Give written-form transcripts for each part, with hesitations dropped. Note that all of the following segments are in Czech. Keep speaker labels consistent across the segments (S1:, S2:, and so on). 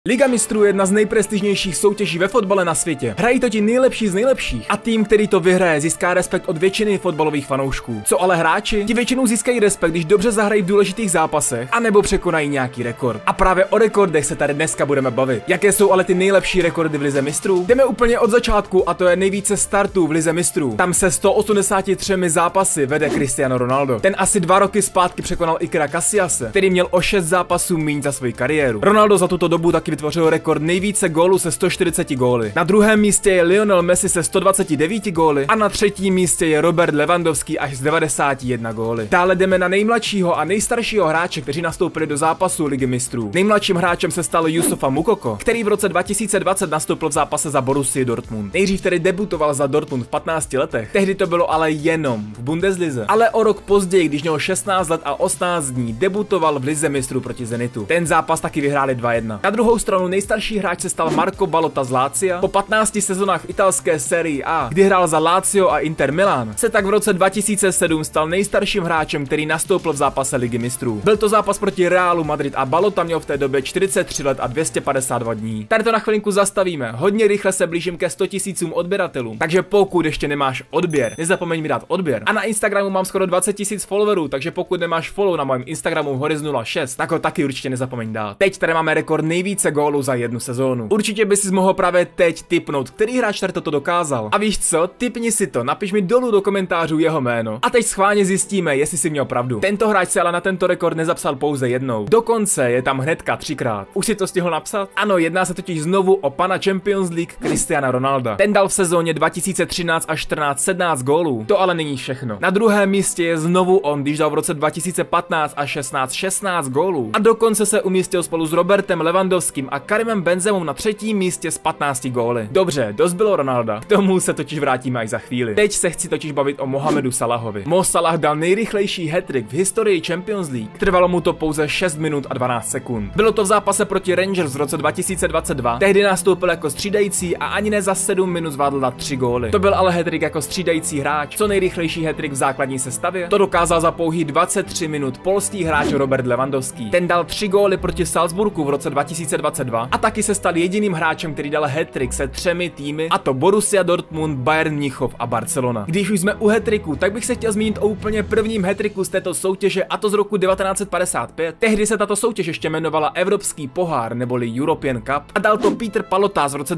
S1: Liga mistrů je jedna z nejprestižnějších soutěží ve fotbale na světě. Hrají to ti nejlepší z nejlepších a tým, který to vyhraje, získá respekt od většiny fotbalových fanoušků. Co ale hráči? Ti většinou získají respekt, když dobře zahrají v důležitých zápasech anebo překonají nějaký rekord. A právě o rekordech se tady dneska budeme bavit. Jaké jsou ale ty nejlepší rekordy v Lize mistrů? Jdeme úplně od začátku a to je nejvíce startů v Lize mistrů. Tam se 183 zápasy vede Cristiano Ronaldo. Ten asi 2 roky zpátky překonal Ikera Casilase, který měl o 6 zápasů míň za svou kariéru. Ronaldo za tuto dobu taky vytvořil rekord nejvíce gólů se 140 góly. Na druhém místě je Lionel Messi se 129 góly a na třetím místě je Robert Lewandowski až z 91 góly. Dále jdeme na nejmladšího a nejstaršího hráče, kteří nastoupili do zápasu Ligy mistrů. Nejmladším hráčem se stal Youssoufa Moukoko, který v roce 2020 nastoupil v zápase za Borussii Dortmund. Nejdřív tedy debutoval za Dortmund v 15 letech. Tehdy to bylo ale jenom v Bundeslize. Ale o rok později, když měl 16 let a 18 dní, debutoval v Lize mistrů proti Zenitu. Ten zápas taky vyhráli 2-1. Na druhou stranu nejstarší hráč se stal Marco Balota z Lazia. Po 15 sezonách v italské Serie A, kdy hrál za Lazio a Inter Milan, se tak v roce 2007 stal nejstarším hráčem, který nastoupil v zápase Ligy mistrů. Byl to zápas proti Realu Madrid a Balota měl v té době 43 let a 252 dní. Tady to na chvilinku zastavíme. Hodně rychle se blížím ke 100 000 odběratelům, takže pokud ještě nemáš odběr, nezapomeň mi dát odběr. A na Instagramu mám skoro 20 000 followerů, takže pokud nemáš follow na mém Instagramu Horiz06, tak ho taky určitě nezapomeň dát. Teď tady máme rekord nejvíce gólů za jednu sezónu. Určitě bys si mohl právě teď tipnout, který hráč tady toto dokázal. A víš co, tipni si to, napiš mi dolů do komentářů jeho jméno. A teď schválně zjistíme, jestli si měl pravdu. Tento hráč se ale na tento rekord nezapsal pouze jednou. Dokonce je tam hnedka 3krát. Už si to stihl napsat? Ano, jedná se totiž znovu o pana Champions League Cristiana Ronalda. Ten dal v sezóně 2013 až 14 17 gólů. To ale není všechno. Na druhém místě je znovu on, když dal v roce 2015 až 16 gólů. A dokonce se umístil spolu s Robertem Lewandowským a Karimem Benzemou na třetím místě s 15 góly. Dobře, dost bylo Ronalda. K tomu se totiž vrátíme až za chvíli. Teď se chci totiž bavit o Mohamedu Salahovi. Mo Salah dal nejrychlejší hat-trick v historii Champions League. Trvalo mu to pouze 6 minut a 12 sekund. Bylo to v zápase proti Rangers v roce 2022. Tehdy nastoupil jako střídající a ani ne za 7 minut zvládl dát 3 góly. To byl ale hat-trick jako střídající hráč. Co nejrychlejší hat-trick v základní sestavě? To dokázal za pouhých 23 minut polský hráč Robert Lewandowski. Ten dal 3 góly proti Salzburgu v roce 2022 a taky se stal jediným hráčem, který dal hat-trick se 3 týmy, a to Borussia Dortmund, Bayern Mnichov a Barcelona. Když už jsme u hat-tricku, tak bych se chtěl zmínit o úplně prvním hat-tricku z této soutěže, a to z roku 1955. Tehdy se tato soutěž ještě jmenovala Evropský pohár neboli European Cup a dal to Peter Palotas v roce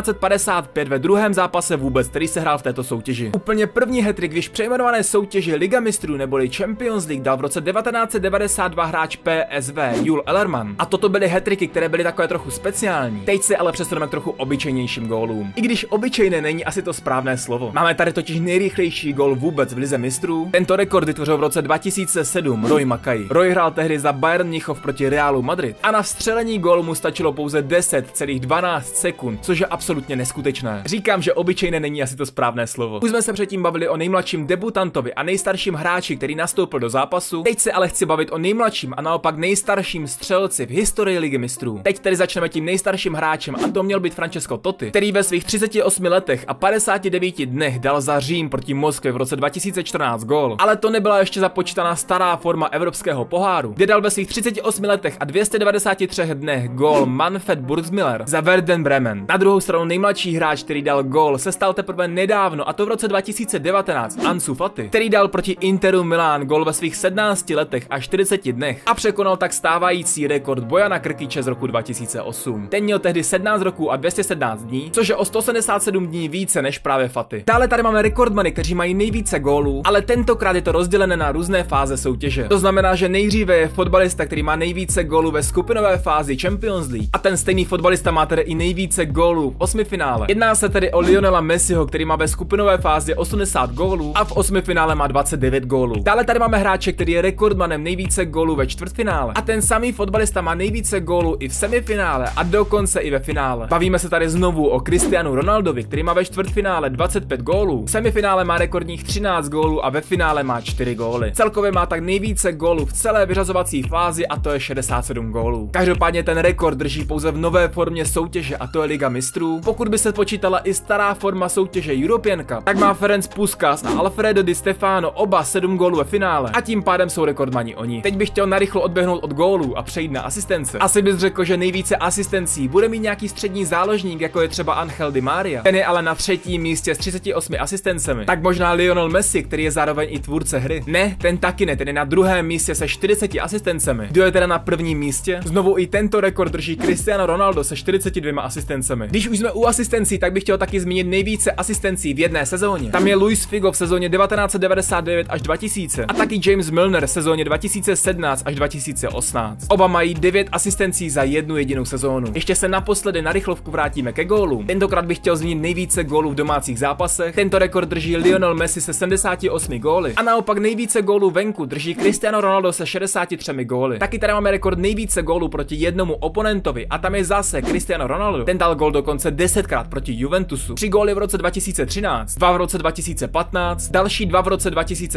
S1: 1955 ve druhém zápase vůbec, který se hrál v této soutěži. Úplně první hat-trick v již přejmenované soutěži Liga mistrů neboli Champions League dal v roce 1992 hráč PSV Jul Ellermann. A toto byly hat-tricky, které byly takové trochu speciální. Teď se ale přesuneme k trochu obyčejnějším gólům. I když obyčejné není asi to správné slovo. Máme tady totiž nejrychlejší gól vůbec v Lize mistrů. Tento rekord vytvořil v roce 2007 Roy Mackay. Roy hrál tehdy za Bayern Mnichov proti Realu Madrid a na vstřelení gólu mu stačilo pouze 10,12 sekund, což je absolutně neskutečné. Říkám, že obyčejné není asi to správné slovo. Už jsme se předtím bavili o nejmladším debutantovi a nejstarším hráči, který nastoupil do zápasu. Teď se ale chci bavit o nejmladším a naopak nejstarším střelci v historii Ligy mistrů. Teď tedy začneme tím nejstarším hráčem a to měl být Francesco Totti, který ve svých 38 letech a 59 dnech dal za Řím proti Moskvě v roce 2014 gól. Ale to nebyla ještě započítaná stará forma evropského poháru, kde dal ve svých 38 letech a 293 dnech gól Manfred Burgsmüller za Werder Bremen. Na druhou stranu nejmladší hráč, který dal gól, se stal teprve nedávno, a to v roce 2019 Ansu Fati, který dal proti Interu Milán gól ve svých 17 letech a 40 dnech a překonal tak stávající rekord Bojana Krkiče z roku 2008. Ten měl tehdy 17 roků a 217 dní, což je o 177 dní více než právě Fati. Dále tady máme rekordmany, kteří mají nejvíce gólů, ale tentokrát je to rozdělené na různé fáze soutěže. To znamená, že nejdříve je fotbalista, který má nejvíce gólů ve skupinové fázi Champions League, a ten stejný fotbalista má tedy i nejvíce gólů v 8finále. Jedná se tedy o Lionela Messiho, který má ve skupinové fázi 80 gólů a v 8finále má 29 gólů. Dále tady máme hráče, který je rekordmanem nejvíce gólů ve čtvrtfinále, a ten samý fotbalista má nejvíce gólů i v semifinále a dokonce i ve finále. Bavíme se tady znovu o Cristianu Ronaldovi, který má ve čtvrtfinále 25 gólů, v semifinále má rekordních 13 gólů a ve finále má 4 góly. Celkově má tak nejvíce gólů v celé vyřazovací fázi a to je 67 gólů. Každopádně ten rekord drží pouze v nové formě soutěže a to je Liga mistrů. Pokud by se počítala i stará forma soutěže European Cup, tak má Ferenc Puskas a Alfredo Di Stefano oba 7 gólů ve finále a tím pádem jsou rekordmani oni. Teď bych chtěl narychlo odběhnout od gólů a přejít na asistence. Asi bys řekl, že nejvíc nejvíce asistencí bude mít nějaký střední záložník, jako je třeba Angel Di Maria. Ten je ale na třetím místě s 38 asistencemi. Tak možná Lionel Messi, který je zároveň i tvůrce hry. Ne, ten taky ne, ten je na druhém místě se 40 asistencemi. Kdo je teda na prvním místě? Znovu i tento rekord drží Cristiano Ronaldo se 42 asistencemi. Když už jsme u asistencí, tak bych chtěl taky zmínit nejvíce asistencí v jedné sezóně. Tam je Luis Figo v sezóně 1999 až 2000 a taky James Milner v sezóně 2017 až 2018. Oba mají 9 asistencí za jednu jedinou sezónu. Ještě se naposledy na rychlovku vrátíme ke gólům. Tentokrát bych chtěl zmínit nejvíce gólů v domácích zápasech. Tento rekord drží Lionel Messi se 78 góly a naopak nejvíce gólů venku drží Cristiano Ronaldo se 63 góly. Taky tady máme rekord nejvíce gólů proti jednomu oponentovi a tam je zase Cristiano Ronaldo. Ten dal gól dokonce 10krát proti Juventusu. 3 góly v roce 2013, 2 v roce 2015, další 2 v roce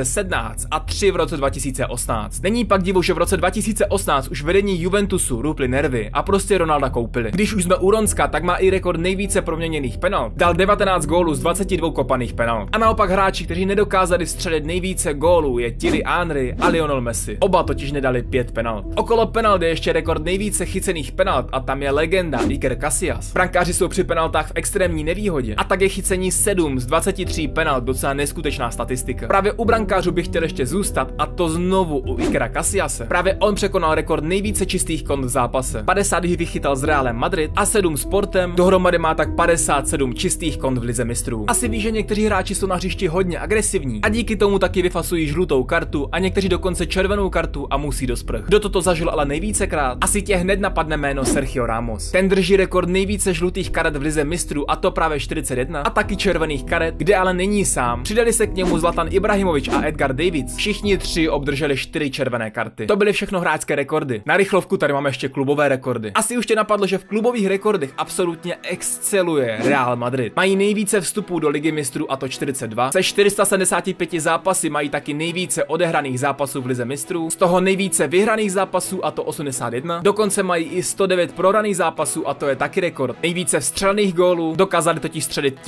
S1: 2017 a 3 v roce 2018. Není pak divu, že v roce 2018 už vedení Juventusu rupli nervy a prostě Ronalda koupili. Když už jsme u Ronska, tak má i rekord nejvíce proměněných penalt. Dal 19 gólů z 22 kopaných penalt. A naopak hráči, kteří nedokázali vstřelit nejvíce gólů, je Thierry Henry a Lionel Messi. Oba totiž nedali 5 penalt. Okolo penalt je ještě rekord nejvíce chycených penalt a tam je legenda Iker Casillas. Brankáři jsou při penaltách v extrémní nevýhodě a tak je chycení 7 z 23 penalt docela neskutečná statistika. Právě u brankářů bych chtěl ještě zůstat a to znovu u Ikera Casillase. Právě on překonal rekord nejvíce čistých kont v zápase. 50 jich vychytal s Realem Madrid a 7 sportem, dohromady má tak 57 čistých kont v lize mistrů. Asi ví, že někteří hráči jsou na hřišti hodně agresivní a díky tomu taky vyfasují žlutou kartu a někteří dokonce červenou kartu a musí do sprch. Kdo toto zažil ale nejvícekrát? Asi tě hned napadne jméno Sergio Ramos. Ten drží rekord nejvíce žlutých karet v lize mistrů a to právě 41 a taky červených karet, kde ale není sám. Přidali se k němu Zlatan Ibrahimović a Edgar Davids. Všichni tři obdrželi 4 červené karty. To byly všechno hráčské rekordy. Na rychlovku tady máme ještě klubové rekordy. Asi už tě napadlo, že v klubových rekordech absolutně exceluje Real Madrid. Mají nejvíce vstupů do ligy mistrů a to 42. Se 475 zápasy mají taky nejvíce odehraných zápasů v lize mistrů. Z toho nejvíce vyhraných zápasů a to 81. Dokonce mají i 109 prohraných zápasů a to je taky rekord. Nejvíce vstřelených gólů, dokázali totiž střelit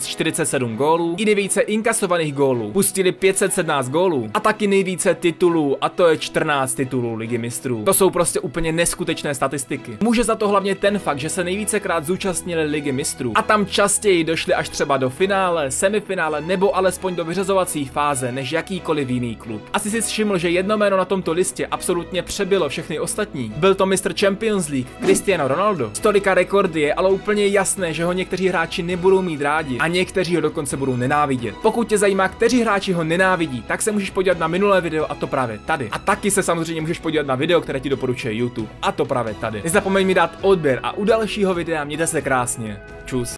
S1: 1047 gólů, i nejvíce inkasovaných gólů, pustili 517 gólů a taky nejvíce titulů a to je 14 titulů ligy mistrů. To jsou prostě úplně neskutečné statistiky. Může za to hlavně ten fakt, že se nejvícekrát zúčastnili ligy mistrů a tam častěji došli až třeba do finále, semifinále nebo alespoň do vyřazovací fáze než jakýkoliv jiný klub. Asi si všiml, že jedno jméno na tomto listě absolutně přebylo všechny ostatní. Byl to mistr Champions League Cristiano Ronaldo. Z tolika rekordy je ale úplně jasné, že ho někteří hráči nebudou mít rádi a někteří ho dokonce budou nenávidět. Pokud tě zajímá, kteří hráči ho nenávidí, tak se můžeš podívat na minulé video a to právě tady. A taky se samozřejmě můžeš podívat na video, které ti doporučuje YouTube a to právě tady. Nezapomeň mi dát odběr a u dalšího videa mějte se krásně. Čus.